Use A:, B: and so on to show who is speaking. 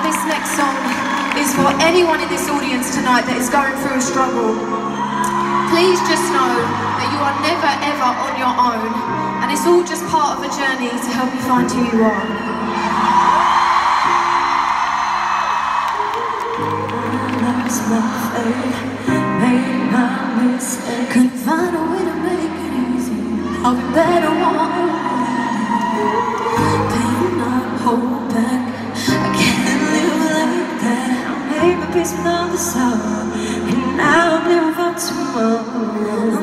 A: this next song is for anyone in this audience tonight that is going through a struggle. Please just know that you are never ever on your own, and it's all just part of a journey to help you find who you are.
B: Made my mistake. Couldn't find a way to make it easy. I'll be better one. Pain, not hold back. I can't live like that. I made my peace without the sorrow, and now I'm living for tomorrow.